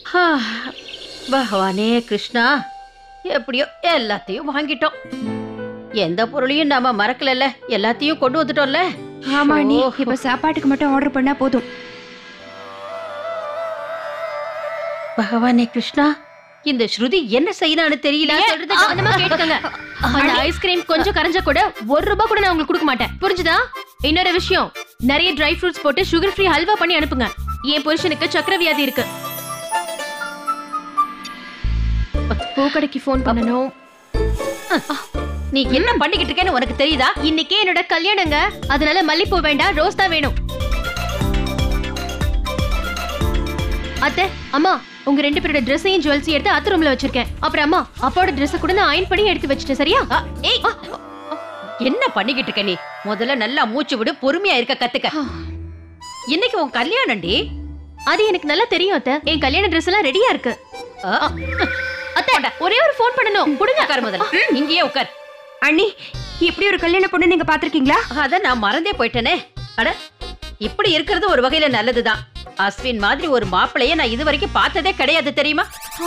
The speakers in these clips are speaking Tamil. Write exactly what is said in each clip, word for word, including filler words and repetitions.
பகவானே கிருஷ்ணா, எப்படியோ எல்லாத்தையும் வாங்கிட்டோம். எந்த பொருளையும் நாம மறக்கல, எல்லாத்தையும் கொண்டு வந்துட்டோம்ல. ஆமா நீ இப்ப சாப்பாட்டுக்கு மட்டும் ஆர்டர் பண்ணா போதும். பகவானே கிருஷ்ணா, இந்த ஸ்ருதி என்ன செய்யறான்னு தெரியல. கேட்டுக்கங்க, அந்த ஐஸ்கிரீம் கொஞ்சம் கரைஞ்ச கூட ஒரு ரூபாய் கூட நான் உங்களுக்கு கொடுக்க மாட்டேன், புரிஞ்சுதா? இன்னொரு விஷயம், நிறைய ட்ரை ஃப்ரூட்ஸ் போட்டு சுகர் ஃப்ரீ ஹல்வா பண்ணி அனுப்புங்க. என் புருஷனுக்கு சக்கர வியாதி இருக்கு. பூக்கடைக்கு போன் பண்ணணும். நீ என்ன பண்ணிக்கிட்டு இருக்கேன்னு உனக்கு தெரியுதா? இன்னைக்கே என்னோட கல்யாணங்க, அதனால மல்லிப்பூ வேண்டாம், ரோஸ் தான் வேணும். அத்தை, அம்மா, உங்க ரெண்டு பேரோட ட்ரெஸ்ஸையும் ஜுவல்ஸையும் எடுத்து அத்தை ரூம்ல வச்சிருக்கேன். அப்புறம் அம்மா, அப்பாவோட ட்ரெஸ்ஸை கூட நான் அயன் பண்ணி எடுத்து வச்சிட்டேன், சரியா? ஏய், என்ன பண்ணிக்கிட்டு இருக்க நீ? முதல்ல நல்லா மூச்சு விடு, பொறுமையா இருக்க கத்துக்க. இன்னைக்கு உன் கல்யாணம்டி. அது எனக்கு நல்லா தெரியும் அத்தை. என் கல்யாண ட்ரெஸ் எல்லாம் ரெடியா இருக்கு. அத்தை, ஒரே ஒரு போன் பண்ணணும். கொடுங்க. உட்கார் முதல்ல, இங்கேயே உட்கார். அண்ணி, இப்படி ஒரு கல்யாண பொண்ணு நீங்க பாத்திருக்கீங்களா? அத நான் மறந்தே போயிட்டேனே. அட, இப்படி இருக்கிறது ஒரு வகையில நல்லதுதான். அஸ்வின் மாதிரி ஒரு மாப்பிளைய நான் இது வரைக்கும் பார்த்ததே கிடையாது, தெரியுமா?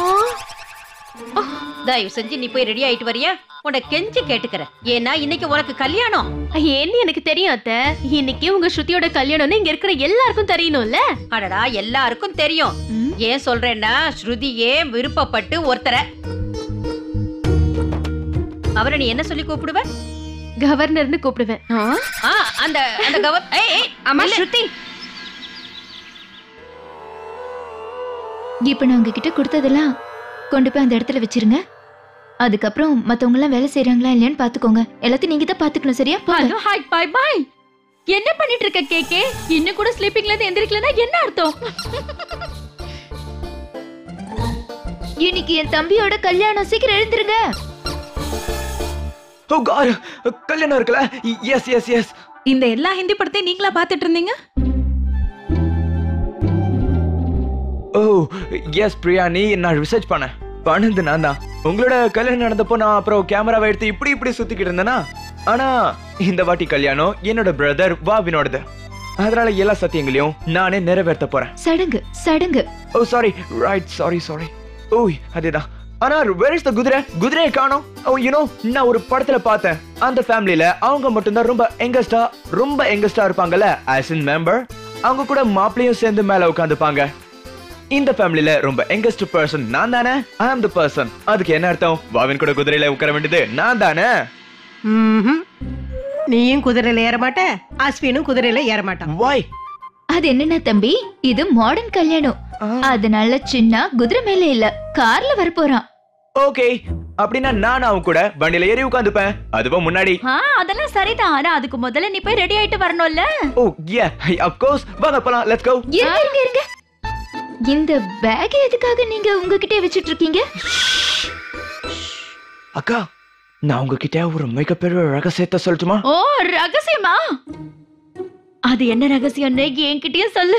தயவு செஞ்சு நீ போய் ரெடி ஆயிட்டு வரியா? உன்னை கெஞ்சி கேட்டுக்கிறேன். ஏன்னா இன்னைக்கு உனக்கு கல்யாணம். ஏன்னு எனக்கு தெரியும் அத்தை. இன்னைக்கு உங்க ஸ்ருதியோட கல்யாணம்னு இங்க இருக்கிற எல்லாருக்கும் தெரியணும்ல. அடடா, எல்லாருக்கும் தெரியும். ஏன் சொல்றேன்னா, ஸ்ருதியே விருப்பப்பட்டு ஒருத்தர. அவரை நீ என்ன சொல்லி கூப்பிடுவ? கவர்னர்னு கூப்பிடுவேன். அந்த அந்த கவர் ஏய் ஏய் அம்மா ஸ்ருதி, இப்ப நான் உங்ககிட்ட கொடுத்ததெல்லாம் கொண்டு போய் அந்த இடத்துல வச்சிருங்க. அதுக்கப்புறம் மத்தவங்க எல்லாம் வேலை செய்யறாங்களா இல்லையான்னு பாத்துக்கோங்க. எல்லாத்தையும் நீங்க தான் பாத்துக்கணும், சரியா? Hello, hi, bye bye. என்ன பண்ணிட்டு இருக்க கேக்கே? இன்னும் கூட ஸ்லீப்பிங்ல இருந்து எந்திரிக்கலனா என்ன அர்த்தம்? இன்னைக்கு என் தம்பியோட கல்யாணம், சீக்கிரம் எழுந்திருங்க. ஓ காட், கல்யாணம் இருக்குல? Yes yes yes. இந்த எல்லா ஹிந்தி படத்தையும் நீங்களா பாத்துட்டு இருந்தீங்க? ஓ எஸ் பிரியா, நீ நான் ரிசர்ச் பண்ண பண்ணது நான் தான். உங்களோட கல்யாணம் நடந்தப்போ நான் அப்புறம் கேமராவை எடுத்து இப்படி இப்படி சுத்திக்கிட்டு இருந்தேனா. ஆனா இந்த வாட்டி கல்யாணம் என்னோட பிரதர் வாவினோடது. அதனால எல்லா சத்தியங்களையும் நானே நிறைவேற்ற போறேன். சடங்கு சடங்கு. Oh sorry, right, sorry sorry. ஓய் அதேதான். ஆனா வேர் இஸ் தி குதிரை? குதிரையை காணோம். ஓ யூ நோ, நான் ஒரு படத்துல பார்த்தேன். அந்த ஃபேமிலில அவங்க மட்டும் தான் ரொம்ப யங்கஸ்டா ரொம்ப யங்கஸ்டா இருப்பாங்கல்ல, as in member. அவங்க கூட மாப்பிளையும் சேர்ந்து மேல உட்கார்ந்துப்பாங்க. இந்த ஃபேமிலில ரொம்ப யங்கஸ்ட் பர்சன் நான் தானே. I am the person. அதுக்கு என்ன அர்த்தம்? வாவின் கூட குதிரையில உட்கார வேண்டியது நான் தானே. நீயும் குதிரையில ஏற மாட்ட, அஸ்வினும் குதிரையில ஏற மாட்டான். Why? அது என்னன்னா தம்பி, இது மாடர்ன் கல்யாணம். அதனால சின்ன குதிரை மேல இல்ல, கார்ல வர போறான். ஓகே, அப்படின்னா நான் அவங்க கூட வண்டியில ஏறி உட்கார்ந்துப்பேன். அதுவும் முன்னாடி. அதெல்லாம் சரிதான். ஆனா அதுக்கு முதல்ல நீ போய் ரெடி ஆயிட்டு வரணும்ல. Oh yeah, of course. வாங்க போலாம், லெட்ஸ் கோ. இருங்க இருங்க இருங்க. இந்த பேக் எதுக்காக நீங்க உங்ககிட்ட வச்சிட்டு இருக்கீங்க? அக்கா, நான் உங்ககிட்ட ஒரு மிகப்பெரிய ரகசியத்தை சொல்லட்டுமா? ஓ, ரகசியமா? அது என்ன ரகசியம்னு என்கிட்டயும் சொல்லு.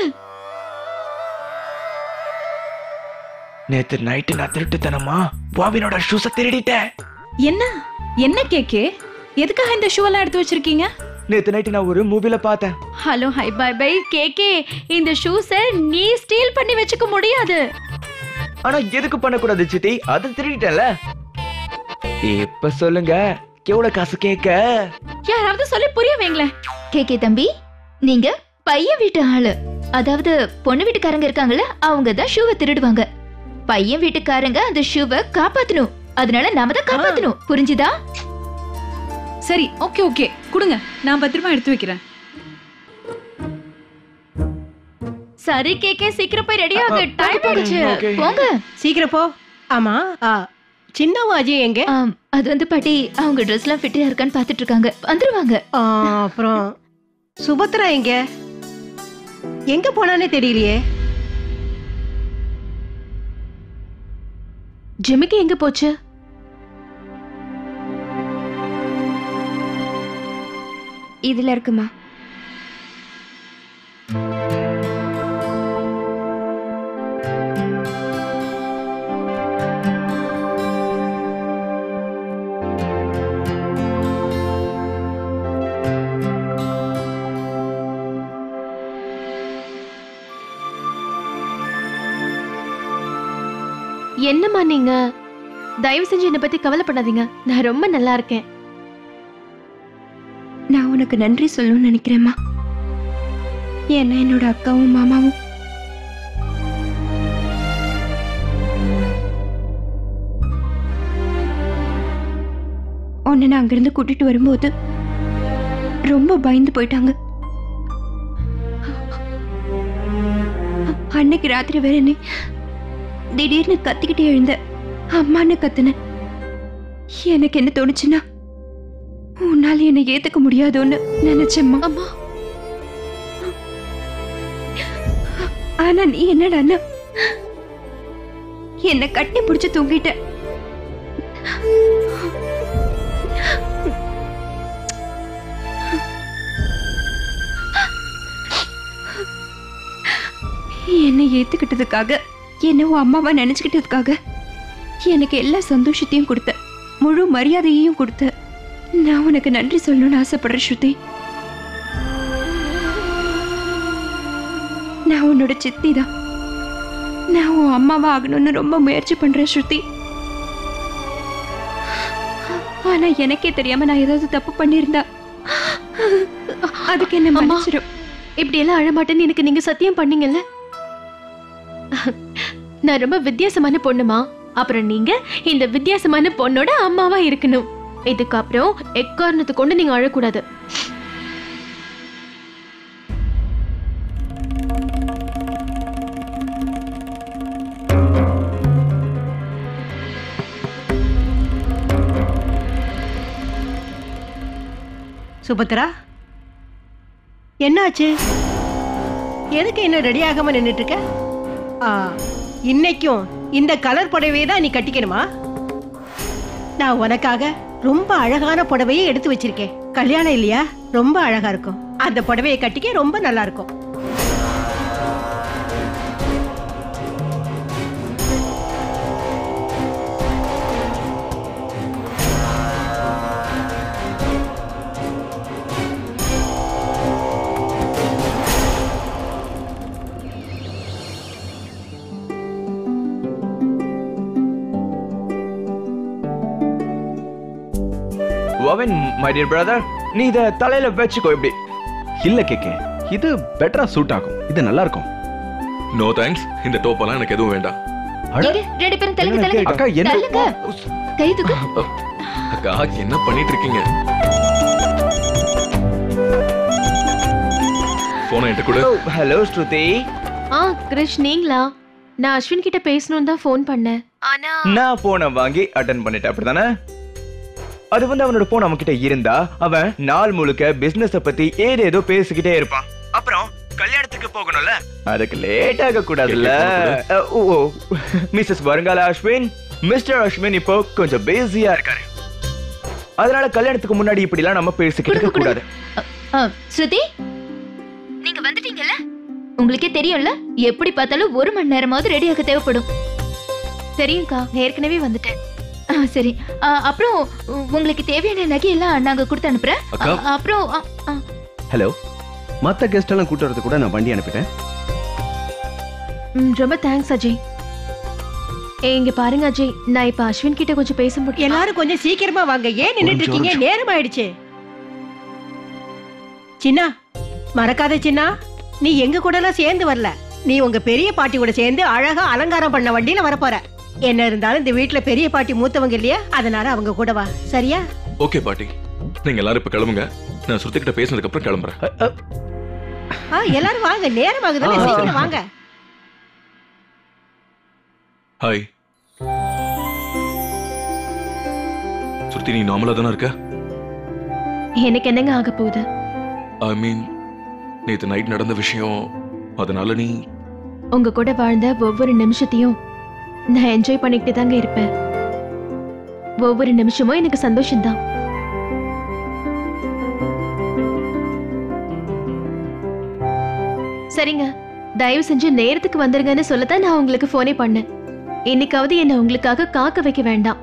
நேத்து நைட்டு நான் திருட்டுத்தனமா பாபினோட ஷூஸை திருடிட்டேன். என்ன என்ன கேக்கே? எதுக்காக இந்த ஷூ எல்லாம் எடுத்து வச்சிருக்கீங்க? நேத்து நைட்டு நான் ஒரு மூவில பார்த்தேன். Hello, hi, bye bye. கேக்கே, இந்த ஷூஸை நீ ஸ்டீல் பண்ணி வச்சுக்க முடியாது. ஆனா எதுக்கு பண்ணக்கூடாது சித்தி? அதை திருடிட்டேன்ல. இப்ப சொல்லுங்க, எவ்வளவு காசு கேட்க? யாராவது சொல்லி புரிய வைங்களேன். கேக்கே தம்பி, நீங்க பையன் வீட்டு ஆளு. அதாவது பொண்ணு வீட்டுக்காரங்க இருக்காங்கல்ல, அவங்க தான் ஷூவை திருடுவாங்க. பையன் வீட்டுக்காரங்க அந்த ஷூவை காப்பாத்தணும். அதனால நாம தான் காப்பாத்தணும், புரிஞ்சுதா? சரி, ஓகே ஓகே, கொடுங்க, நான் பத்திரமா எடுத்து வைக்கிறேன். சரி கேக்கே, சீக்கிரம் போய் ரெடி ஆகு, டைம் ஆயிடுச்சு. போங்க, சீக்கிரம் போ. ஆமா, சின்னவா அஜய் எங்க? அது வந்து பாட்டி அவங்க ட்ரெஸ் எல்லாம் ஃபிட்டா இருக்கான்னு பாத்துட்டு இருக்காங்க, வந்துருவாங்க. அப்புறம் சுபத்ரா எங்க? எங்க போனானே தெரியலையே. ஜிமிக்கு எங்க போச்சு? இதுல இருக்குமா? என்னம்மா நீங்க? தயவு செஞ்சு என்னை பத்தி கவலைப்படாதீங்க. நான் ரொம்ப நல்லா இருக்கேன். நான் உனக்கு நன்றி சொல்லணும்னு நினைக்கிறேம்மா. ஏன்னா என்னோட அக்காவும் மாமாவும் உன்னை நான் அங்கிருந்து கூட்டிட்டு வரும்போது ரொம்ப பயந்து போயிட்டாங்க. அன்னைக்கு ராத்திரி வேற நீ திடீர்னு கத்திக்கிட்டே எழுந்த. அம்மான்னு கத்துன. எனக்கு என்ன தோணுச்சுன்னா உன்னால என்னை ஏத்துக்க முடியாதோன்னு நினைச்சேம்மா. அம்மா, ஆனா நீ என்னடான்னா என்னை கட்டி பிடிச்சு தூங்கிட்ட. என்னை ஏத்துக்கிட்டதுக்காக, என்ன உன் அம்மாவா நினைச்சுக்கிட்டதுக்காக எனக்கு எல்லா சந்தோஷத்தையும் கொடுத்த, முழு மரியாதையையும் கொடுத்த. நான் உனக்கு நன்றி சொல்லணும்னு ஆசைப்படுறேன் ஸ்ருதி. நான் உன்னோட சித்தி தான். நான் உன் அம்மாவா ஆகணும்னு ரொம்ப முயற்சி பண்றேன் ஸ்ருதி. ஆனா எனக்கே தெரியாம நான் ஏதாவது தப்பு பண்ணியிருந்தா அதுக்கு என்ன மன்னிச்சிரும். இப்படி எல்லாம் அழமாட்டேன்னு எனக்கு நீங்க சத்தியம் பண்ணீங்கல்ல? நான் ரொம்ப வித்தியாசமான பொண்ணுமா. அப்புறம் நீங்க இந்த வித்தியாசமான பொண்ணோட அம்மாவா இருக்கணும். இதுக்கப்புறம் எக்காரணத்தை கொண்டு நீங்க அழக்கூடாது. சுபத்ரா, என்னாச்சு? எதுக்கு இன்னும் ரெடி ஆகாம நின்னுட்டு இருக்க? ஆ, இன்னைக்கும் இந்த கலர் புடவையை தான் நீ கட்டிக்கணுமா? நான் உனக்காக ரொம்ப அழகான புடவையை எடுத்து வச்சிருக்கேன். கல்யாணம் இல்லையா? ரொம்ப அழகா இருக்கும். அந்த புடவையை கட்டிக்க ரொம்ப நல்லா இருக்கும். Vavin, my dear brother, நீ இத தலையில வெச்சுக்கோ. இப்படி இல்ல கேக்கே, இது பெட்டரா சூட் ஆகும். இது நல்லா இருக்கும். நோ தேங்க்ஸ், இந்த டோப்பெல்லாம் எனக்கு எதுவும் வேண்டாம். இங்க ரெண்டு பேரும் தள்ளுங்க தள்ளுங்க. அக்கா என்ன தள்ளுங்க. கை தூக்கு. அக்கா என்ன பண்ணிட்டு இருக்கீங்க? போன என்கிட்ட கூட. ஹலோ ஸ்ருதி. ஆ கிருஷ், நீங்களா? நான் அஸ்வின் கிட்ட பேசணும்னு தான் ஃபோன் பண்ணேன். ஆனா நான் போனை வாங்கி அட்டெண்ட் பண்ணிட்டேன். அப்படிதானே? அது வந்து அவனோட போன் அவன் கிட்ட இருந்தா அவன் நாள் முழுக்க பிசினஸ் பத்தி ஏதேதோ பேசிக்கிட்டே இருப்பான். அப்புறம் கல்யாணத்துக்கு போகணும்ல, அதுக்கு லேட் ஆக கூடாதுல்ல. ஓ மிஸ்ஸஸ் வருங்கால அஸ்வின், மிஸ்டர் அஸ்வின் இப்போ கொஞ்சம் பிஸியா இருக்காரு. அதனால கல்யாணத்துக்கு முன்னாடி இப்படி எல்லாம் நம்ம பேசிக்கிட்டு இருக்க கூடாது. ஸ்ருதி, நீங்க வந்துட்டீங்கல்ல? உங்களுக்கே தெரியும்ல, எப்படி பார்த்தாலும் ஒரு மணி நேரமாவது ரெடியாக தேவைப்படும். தெரியும்க்கா, ஏற்கனவே வந்துட்டேன். ஆ, சரி. ஆ, அப்புறம் உங்களுக்கு தேவையான நகை எல்லாம் நாங்க கொடுத்து அனுப்புறேன். அக்கா. ஆ, அப்புறம் ஆ, ஆ. ஹலோ, மத்த கெஸ்ட் எல்லாம் கூட்டு வரது கூட நான் வண்டி அனுப்பிட்டேன். ம், ரொம்ப தேங்க்ஸ் அஜய். ஏய், இங்க பாருங்க அஜய், நான் இப்ப அஸ்வின் கிட்ட கொஞ்சம் பேச முடியும். எல்லாரும் கொஞ்சம் சீக்கிரமா வாங்க. ஏன் நின்னுட்டு இருக்கீங்க? நேரம் ஆயிடுச்சு. சின்னா, மறக்காத சின்னா, நீ எங்க கூட எல்லாம் சேர்ந்து வரல. நீ உங்க பெரிய பாட்டி கூட சேர்ந்து அழகா அலங்காரம் பண்ண வண்டியில வரப்போற. என்ன இருந்தாலும் இந்த வீட்டுல பெரிய பாட்டி மூத்தவங்க இல்லையா? அதனால அவங்க கூட வா. சரியா? ஓகே பாட்டி, நீங்க எல்லாரும் இப்ப கிளம்புங்க. நான் ஸ்ருதி கிட்ட பேசினதுக்கு அப்புறம் கிளம்புறேன். ஆ, எல்லாரும் வாங்க. நேரம் ஆகுதுல, சீக்கிரம் வாங்க. ஹாய் ஸ்ருதி, நீ நார்மலா தானே இருக்க? எனக்கு என்னங்க ஆக போகுது? ஐ மீன், நேத்து நைட் நடந்த விஷயம், அதனால நீ உங்க கூட வாழ்ந்த ஒவ்வொரு நிமிஷத்தையும் நான் என்ஜாய் பண்ணிக்கிட்டு தாங்க இருப்பேன். ஒவ்வொரு நிமிஷமும் எனக்கு சந்தோஷம்தான். சரிங்க, தயவு செஞ்சு நேரத்துக்கு வந்துருங்கன்னு சொல்லத்தான் நான் உங்களுக்கு போனே பண்ணேன். இன்னைக்காவது என்ன உங்களுக்காக காக்க வைக்க வேண்டாம்.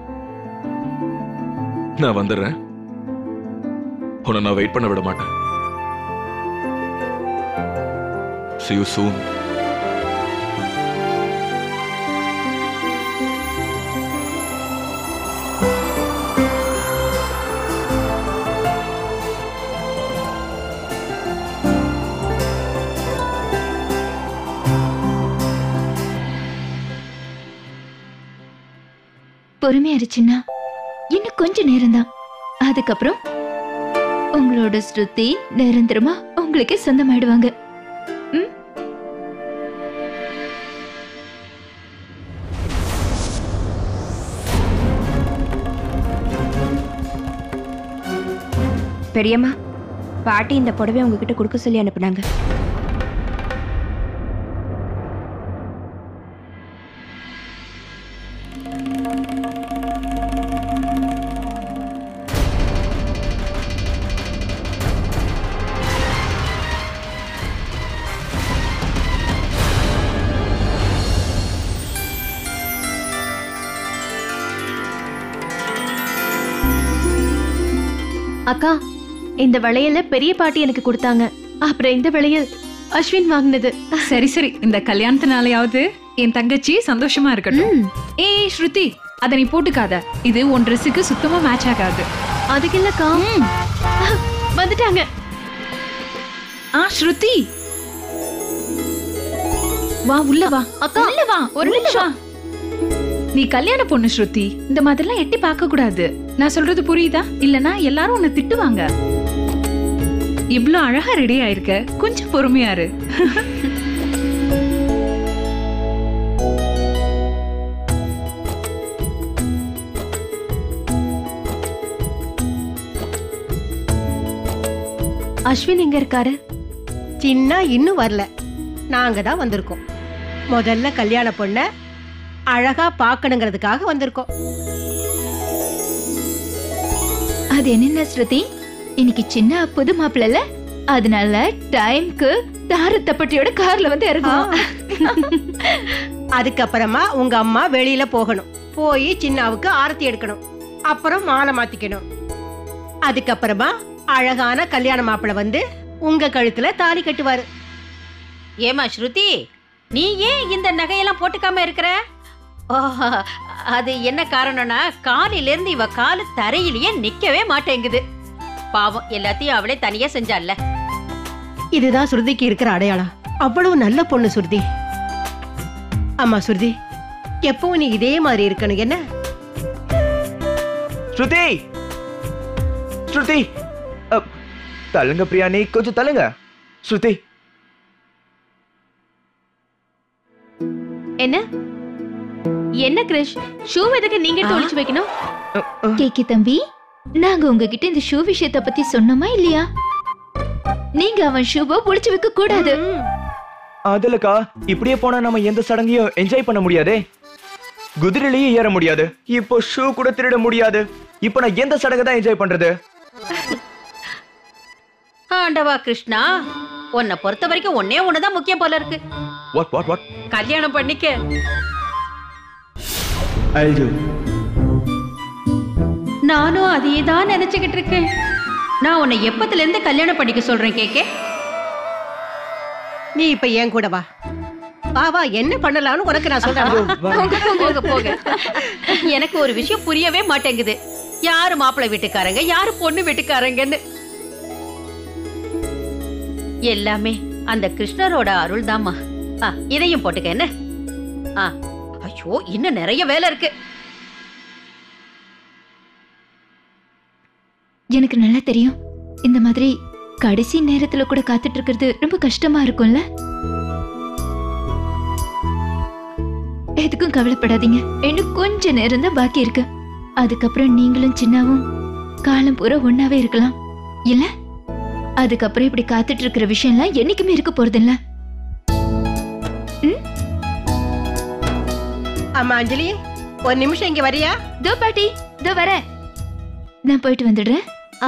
நான் வந்துடுறேன். உன்னை நான் வெயிட் பண்ண விட மாட்டேன். See you soon. பொறுமையா இருச்சுன்னா இன்னும் கொஞ்ச நேரம் தான். அதுக்கப்புறம் உங்களோட ஸ்ருதி நிரந்தரமா உங்களுக்கே சொந்தமாயிடுவாங்க. ம்? பெரியம்மா, பாட்டி இந்த புடவை உங்ககிட்ட கொடுக்க சொல்லி அனுப்புனாங்க. அக்கா, இந்த வளையல பெரிய பாட்டி எனக்கு கொடுத்தாங்க. அப்புறம் இந்த வளையல் அஸ்வின் வாங்கினது. சரி சரி, இந்த கல்யாணத்தினாலயாவது என் தங்கச்சி சந்தோஷமா இருக்கட்டும். ஏய் ஸ்ருதி, அதை நீ போட்டுக்காத. இது உன் ட்ரெஸ்ஸுக்கு சுத்தமா மேட்ச் ஆகாது. அதுக்கு இல்லக்கா, வந்துட்டாங்க. ஆ ஸ்ருதி, வா உள்ள வா. அக்கா உள்ள வா, ஒரு நிமிஷம். நீ கல்யாண பொண்ணு ஸ்ருதி, இந்த மாதிரிலாம் எட்டி பார்க்க கூடாது. நான் சொல்றது புரியுதா? இல்லனா எல்லாரும் உன்னை திட்டுவாங்க. இவ்ளோ அழகா ரெடி ஆயிருக்க, கொஞ்சம் பொறுமையா இரு. அஸ்வின் எங்க இருக்காரு? சின்ன இன்னும் வரல. நாங்க தான் வந்திருக்கோம். முதல்ல கல்யாண பொண்ண அழகா பார்க்கணுங்கிறதுக்காக வந்திருக்கோம். அது என்ன ஸ்ருதி, இன்னைக்கு சின்ன புது மாப்பிள்ளல, அதனால டைம்க்கு தார தப்பட்டியோட கார்ல வந்து இறங்கணும். அதுக்கப்புறமா உங்க அம்மா வெளியில போகணும். போய் சின்னாவுக்கு ஆரத்தி எடுக்கணும். அப்புறம் மாலை மாத்திக்கணும். அதுக்கப்புறமா அழகான கல்யாண மாப்பிள்ளை வந்து உங்க கழுத்துல தாலி கட்டுவாரு. ஏமா ஸ்ருதி, நீ ஏன் இந்த நகையெல்லாம் போட்டுக்காம இருக்கிற? ஓஹோ, அது என்ன காரணம்னா, காலில இருந்து இவ காலு தரையிலேயே நிக்கவே மாட்டேங்குது. பாவம், எல்லாத்தையும் அவளே தனியா செஞ்சால. இதுதான் சுருதிக்கு இருக்கிற அடையாளம். அவ்வளவு நல்ல பொண்ணு சுருதி. அம்மா சுருதி, எப்பவும் நீ இதே மாதிரி இருக்கணும். என்ன ஸ்ருதி, ஸ்ருதி, அப், தள்ளுங்க பிரியா, நீ கொஞ்சம் தள்ளுங்க. ஸ்ருதி, என்ன என்ன கிரிஷ், ஷூ எதுக்கு நீங்க ஒளிச்சு வைக்கணும்? கேக்கி தம்பி, நாங்க உங்ககிட்ட இந்த ஷூ விஷயத்தை பத்தி சொன்னோமா இல்லையா? நீங்க அவன் ஷூவை ஒளிச்சு வைக்க கூடாது. அதுலக்கா, இப்படியே போனா நம்ம எந்த சடங்கையும் என்ஜாய் பண்ண முடியாதே. குதிரையிலேயே ஏற முடியாது. இப்போ ஷூ கூட திருட முடியாது. இப்போ நான் எந்த சடங்கை தான் என்ஜாய் பண்றது? ஆண்டவா கிருஷ்ணா, உன்னை பொறுத்த வரைக்கும் ஒன்னே ஒண்ணுதான் முக்கியம் போல இருக்கு. What what what? கல்யாணம் பண்ணிக்க. I'll do. நானும் அதே தான் நினைச்சுக்கிட்டு இருக்கேன். நான் உன்னை எப்பத்துல இருந்து கல்யாணம் பண்ணிக்க சொல்றேன் கேக்கே. நீ இப்ப ஏன் கூட வா. வா வா, என்ன பண்ணலாம்னு உனக்கு நான் சொல்றேன். போக போக. எனக்கு ஒரு விஷயம் புரியவே மாட்டேங்குது. யாரு மாப்பிள்ளை வீட்டுக்காரங்க, யாரு பொண்ணு வீட்டுக்காரங்கன்னு. எல்லாமே அந்த கிருஷ்ணரோட அருள் தாம்மா. இதையும் போட்டுக்க. என்ன? ஆ, ஐயோ, இன்னும் நிறைய வேலை இருக்கு. எனக்கு நல்லா தெரியும், இந்த மாதிரி கடைசி நேரத்துல கூட காத்துட்டு இருக்கிறது ரொம்ப கஷ்டமா இருக்கும்ல. எதுக்கும் கவலைப்படாதீங்க, இன்னும் கொஞ்ச நேரம் தான் பாக்கி இருக்கு. அதுக்கப்புறம் நீங்களும் சின்னாவும் காலம் பூரா ஒன்னாவே இருக்கலாம் இல்ல? அதுக்கப்புறம் இப்படி காத்துட்டு இருக்கிற விஷயம்லாம் என்னைக்குமே இருக்க போறது இல்ல. அம்மா அஞ்சலி, ஒரு நிமிஷம் இங்க வரியா? தோ பாட்டி, தோ வரேன். நான் போயிட்டு வந்துடுறேன்.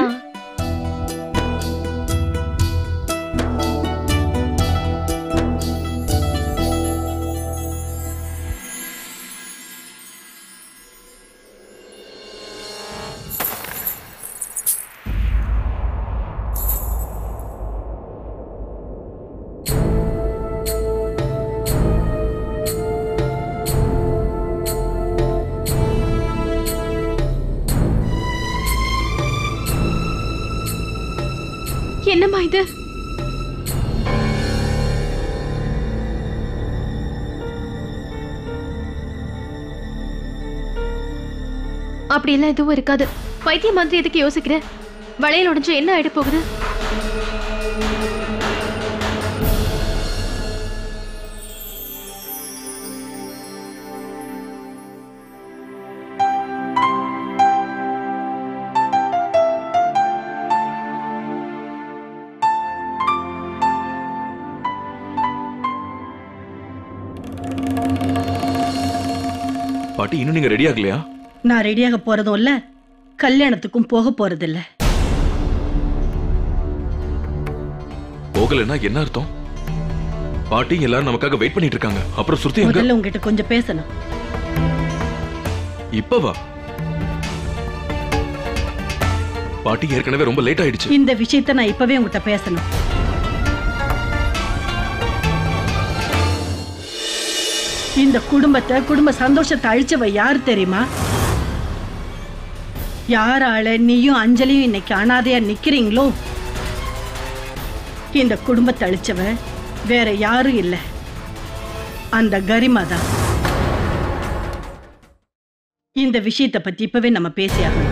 என்னம்மா இது? அப்படி எல்லாம் எதுவும் இருக்காது. பைத்தியம் மாதிரி எதுக்கு யோசிக்கிற? வளையல் உடைஞ்சு என்ன ஆயிட போகுது? பாட்டி, இன்னும் நீங்க ரெடி ஆகலையா? நான் ரெடியாக போறதும் இல்ல, கல்யாணத்துக்கும் போக போறதில்ல. போகலன்னா என்ன அர்த்தம்? பாட்டி எல்லாரும் நமக்காக வெயிட் பண்ணிட்டு இருக்காங்க. அப்புறம் சுருதி எங்க? முதல்ல உங்ககிட்ட கொஞ்சம் பேசணும். இப்பவா? பாட்டி ஏற்கனவே ரொம்ப லேட் ஆயிடுச்சு. இந்த விஷயத்தை நான் இப்பவே உங்ககிட்ட பேசணும். இந்த குடும்பத்தை குடும்ப சந்தோஷத்தை அழிச்சவ யார் தெரியுமா? யாரால நீயும் அஞ்சலியும் இன்னைக்கு அனாதையா நிக்கிறீங்களோ, இந்த குடும்பத்தை அழிச்சவ வேற யாரும் இல்ல, அந்த கரிமா தான். இந்த விஷயத்தை பத்தி இப்பவே நம்ம பேசியாகணும்.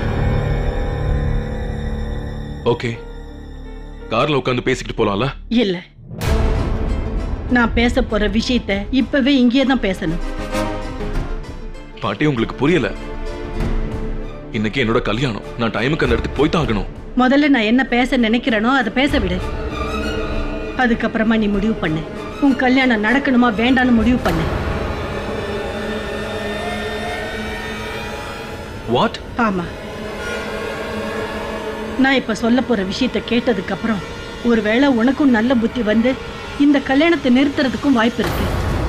ஓகே, கார்ல உட்கார்ந்து பேசிக்கிட்டு போலாம்ல? இல்ல, நான் பேச போற விஷயத்தை இப்பவே இங்கே தான் பேசணும். பாட்டி, உங்களுக்கு புரியல. இன்னைக்கு என்னோட கல்யாணம். நான் டைமுக்கு அந்த இடத்துக்கு போய் தான் ஆகணும். முதல்ல நான் என்ன பேச நினைக்கிறேனோ அதை பேச விடு. அதுக்கப்புறமா நீ முடிவு பண்ணு. உன் கல்யாணம் நடக்கணுமா வேண்டான்னு முடிவு பண்ணு. வாட்? ஆமா, நான் இப்ப சொல்ல போற விஷயத்தை கேட்டதுக்கு அப்புறம் ஒருவேளை உனக்கும் நல்ல புத்தி வந்து இந்த கல்யாணத்தை நிறுத்துறதுக்கும் வாய்ப்பு இருக்கு.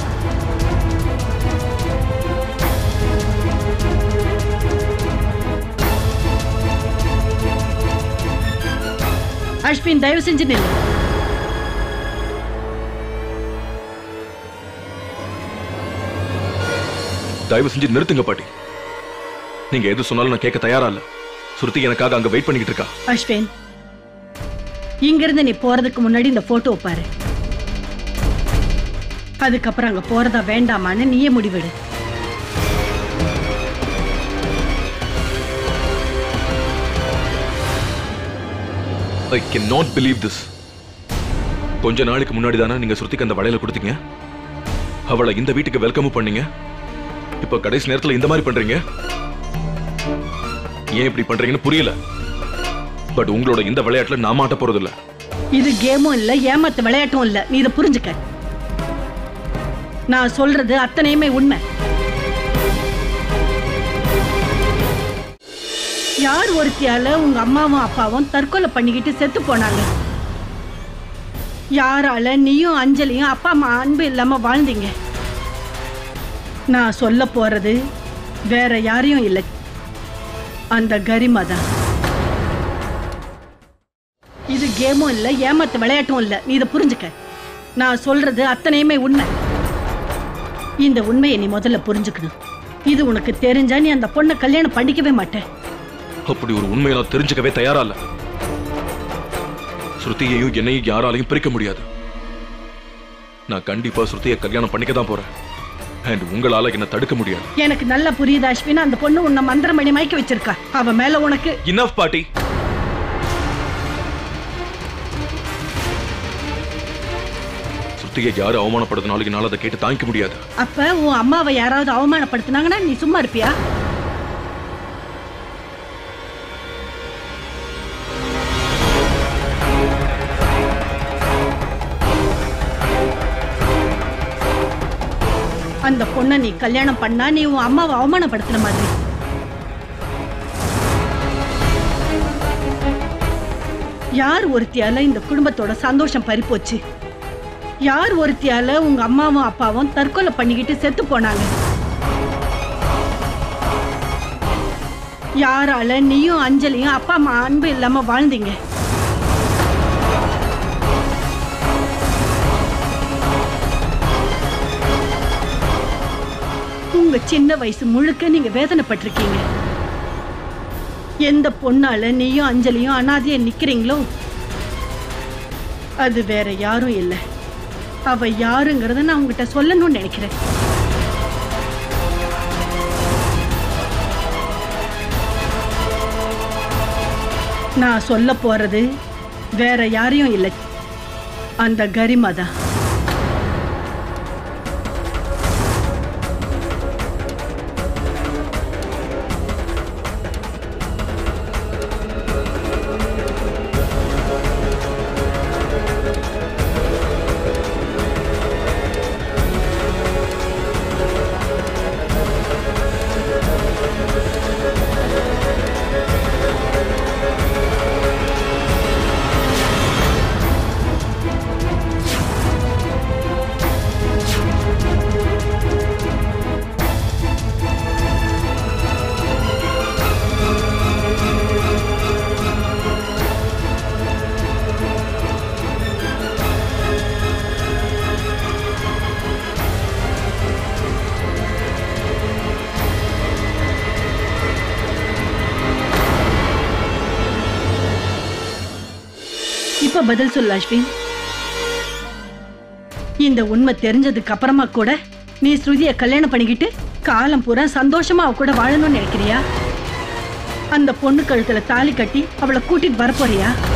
அஸ்வின், தயவு செஞ்சு நில்லு. தயவு செஞ்சு நிறுத்துங்க பாட்டி. நீங்க எது சொன்னாலும் நான் கேட்க தயாரா இல்ல. சுருதி எனக்காக அங்க வெயிட் பண்ணிக்கிட்டு இருக்கா. அஸ்வின், இங்கிருந்து நீ போறதுக்கு முன்னாடி இந்த போட்டோ பாரு. அதுக்கப்புறம் அங்க போறதா வேண்டாமான்னு நீயே முடிவெடு. I cannot believe this. கொஞ்ச நாளைக்கு முன்னாடி தானே நீங்க சுருதிக்கு அந்த வளையல கொடுத்தீங்க. அவளை இந்த வீட்டுக்கு வெல்கம் பண்ணீங்க. இப்ப கடைசி நேரத்துல இந்த மாதிரி பண்றீங்க. ஏன் இப்படி பண்றீங்கன்னு புரியல. பட் உங்களோட இந்த விளையாட்டுல நான் மாட்ட போறது இல்ல. இது கேமும் இல்ல, ஏமாத்து விளையாட்டும் இல்ல. நீ இதை புரிஞ்சுக்க. நான் சொல்றது அத்தனையுமே உண்மை. யார் ஒருத்தியால உங்க அம்மாவும் அப்பாவும் தற்கொலை பண்ணிக்கிட்டு செத்து போனாங்க? யாரால நீயும் அஞ்சலியும் அப்பா அம்மா அன்பு இல்லாம வாழ்ந்தீங்க? நான் சொல்ல போறது வேற யாரையும் இல்லை, அந்த கரிமா தான். இது கேமும் இல்ல, ஏமாத்து விளையாட்டும் இல்ல. நீ இதை புரிஞ்சுக்க. நான் சொல்றது அத்தனையுமே உண்மை. இந்த உண்மையை நீ முதல்ல புரிஞ்சுக்கணும். இது உனக்கு தெரிஞ்சா நீ அந்த பொண்ணை கல்யாணம் பண்ணிக்கவே மாட்டேன். அப்படி ஒரு உண்மையை நான் தெரிஞ்சுக்கவே தயாரா இல்ல. ஸ்ருதியையும் என்னையும் யாராலையும் பிரிக்க முடியாது. நான் கண்டிப்பா ஸ்ருதியை கல்யாணம் பண்ணிக்க தான் போறேன். அண்ட் உங்களால என்ன தடுக்க முடியாது. எனக்கு நல்லா புரியுது அஸ்வின். அந்த பொண்ணு உன்னை மந்திரமணி மயக்க வச்சிருக்கா. அவ மேல உனக்கு இனஃப் பாட்டி. ஸ்ருதியை யாரு அவமானப்படுத்தினாலும் என்னால அதை கேட்டு தாங்கிக்க முடியாது. அப்ப உன் அம்மாவை யாராவது அவமானப்படுத்தினாங்கன்னா நீ சும்மா இருப்பியா? அந்த பொண்ணை நீ கல்யாணம் பண்ணா நீ உன் அம்மாவை அவமானப்படுத்தின மாதிரி. யார் ஒருத்தியால இந்த குடும்பத்தோட சந்தோஷம் பறிப்போச்சு? யார் ஒருத்தியால உங்க அம்மாவும் அப்பாவும் தற்கொலை பண்ணிக்கிட்டு செத்து போனாங்க? யாரால நீயும் அஞ்சலியும் அப்பா அம்மா அன்பு இல்லாம வாழ்ந்தீங்க? உங்க சின்ன வயசு முழுக்க நீங்க வேதனைப்பட்டிருக்கீங்க. எந்த பொண்ணால நீயும் அஞ்சலியும் அனாதையா நிக்கிறீங்களோ அது வேற யாரும் இல்லை. அவ யாருங்கிறத நான் உங்ககிட்ட சொல்லணும்னு நினைக்கிறேன். நான் சொல்ல போறது வேற யாரையும் இல்லை, அந்த கரிமா தான். இப்ப பதில் சொல்லு அஸ்வின். இந்த உண்மை தெரிஞ்சதுக்கு அப்புறமா கூட நீ ஸ்ருதிய கல்யாணம் பண்ணிக்கிட்டு காலம் பூரா சந்தோஷமா அவ கூட வாழணும்னு நினைக்கிறியா? அந்த பொண்ணு கழுத்துல தாலி கட்டி அவளை கூட்டிட்டு வரப்போறியா?